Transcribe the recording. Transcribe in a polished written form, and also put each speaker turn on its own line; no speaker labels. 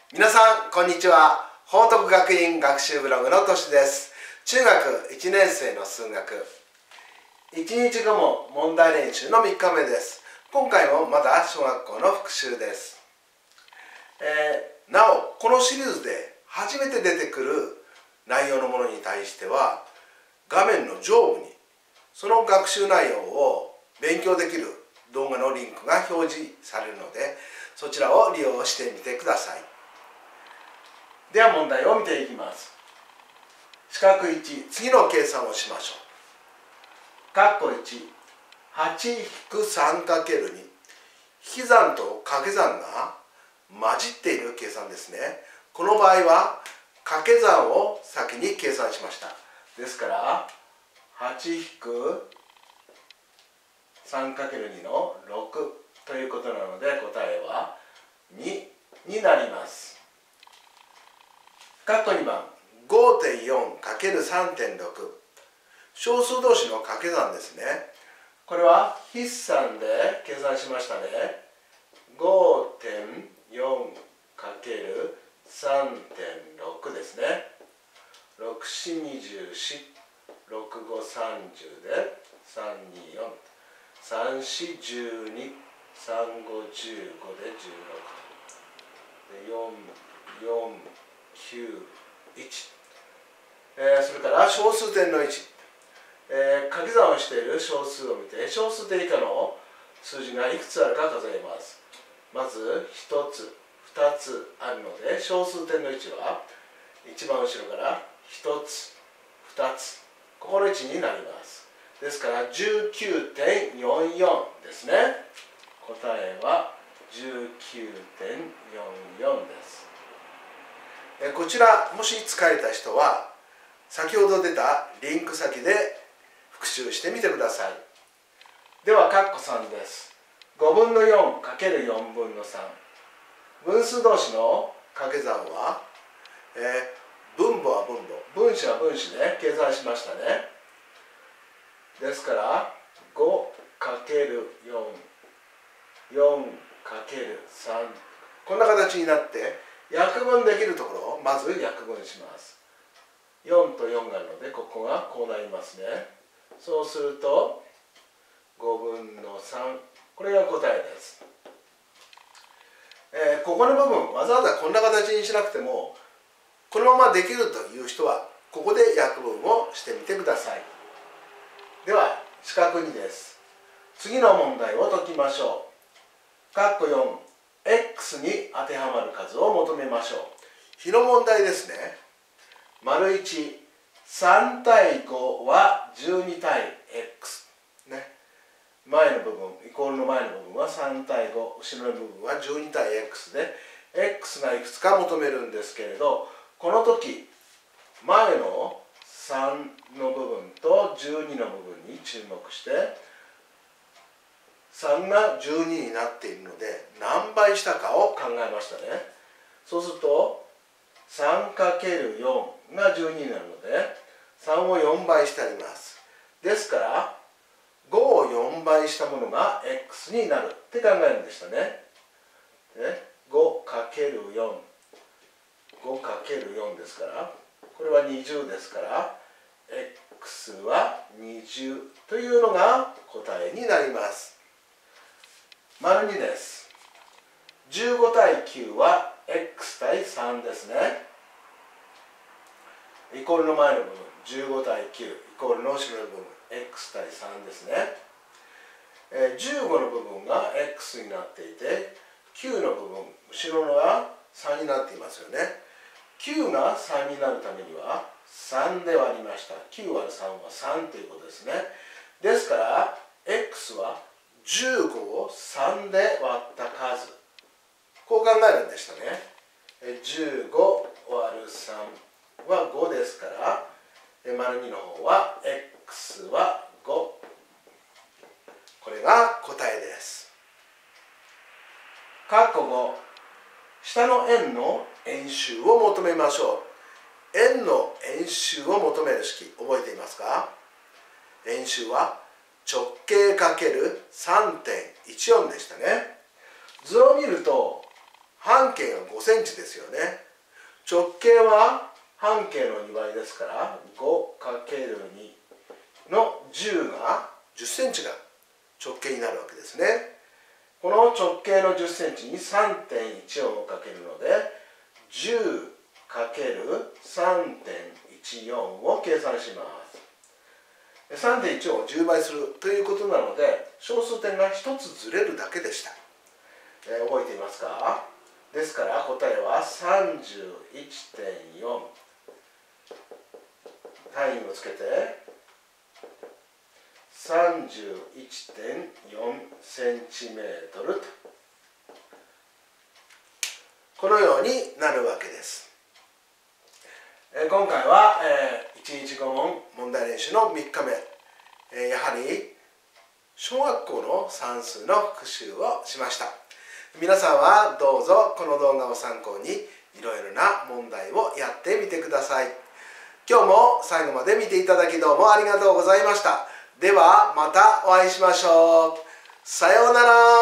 皆さんこんにちは。報徳学院学習ブログのとしです。中学1年生の数学1日後も問題練習の3日目です。今回もまだ小学校の復習です。なおこのシリーズで初めて出てくる内容のものに対しては画面の上部にその学習内容を勉強できる動画のリンクが表示されるので、そちらを利用してみてください。では問題を見ていきます。四角1、次の計算をしましょう。括弧1、8-3×2、引き算と掛け算が混じっている計算ですね。この場合は掛け算を先に計算しました。ですから8-3×2 の6ということなので、答えは2になります。括弧2番 5.4×3.6、 小数同士の掛け算ですね。これは筆算で計算しましたね。 5.4×3.6 ですね。6×4=24、6×5=30で324、3×4=12、3×5=15で16、4×9=1、それから小数点の1、掛け算をしている小数を見て小数点以下の数字がいくつあるか数えます。まず1つ2つあるので、小数点の1は一番後ろから1つ2つ、ここの位置になります。ですから 19.44 ですね。答えは 19.44 です。こちらもし使えた人は先ほど出たリンク先で復習してみてください。では括弧3です。5分の 4×4 分の3、分数同士の掛け算は、分母は分母、分子は分子で計算しましたね。ですから5×4、4×3、こんな形になって約分できるところをまず約分します。4と4があるので、ここがこうなりますね。そうすると5分の3、これが答えです。ここの部分わざわざこんな形にしなくてもこのままできるという人はここで約分をしてみてください。では四角2です。次の問題を解きましょう。括弧4、x に当てはまる数を求めましょう。比の問題ですね。丸1、3対5は12対 x ね。前の部分、イコールの前の部分は3対5、後ろの部分は12対 x で x がいくつか求めるんですけれど、この時前の3の部分と12の部分に注目して、3が12になっているので何倍したかを考えましたね。そうすると 3×4 が12になるので3を4倍してあります。ですから5を4倍したものが x になるって考えるんでしたね。5×4、5×4 ですから、これは20ですから x は20というのが答えになります。丸2です。15対9は x 対3ですね。イコールの前の部分15対9、イコールの後ろの部分 x 対3ですね。15の部分が x になっていて、9の部分後ろのが3になっていますよね。9が3になるためには3で割りました。9割る3は3ということですね。ですから x は15を3で割った数、こう考えるんでしたね。15割る3は5ですから、丸2の方は x は5、これが答えです。括弧5、下の円の円周を求めましょう。円の円周を求める式覚えていますか？円周は直径 ×3.14 でしたね。図を見ると半径が5センチですよね。直径は半径の2倍ですから 5×2 の10が10センチが直径になるわけですね。この直径の10センチに 3.14 をかけるので 10×3.14 を計算します。3.14 を10倍するということなので小数点が1つずれるだけでした。覚えていますか？ですから答えは 31.4 単位をつけて 31.4 センチメートルとこのようになるわけです。今回は1日5問問題練習の3日目、やはり小学校の算数の復習をしました。皆さんはどうぞこの動画を参考にいろいろな問題をやってみてください。今日も最後まで見ていただきどうもありがとうございました。ではまたお会いしましょう。さようなら。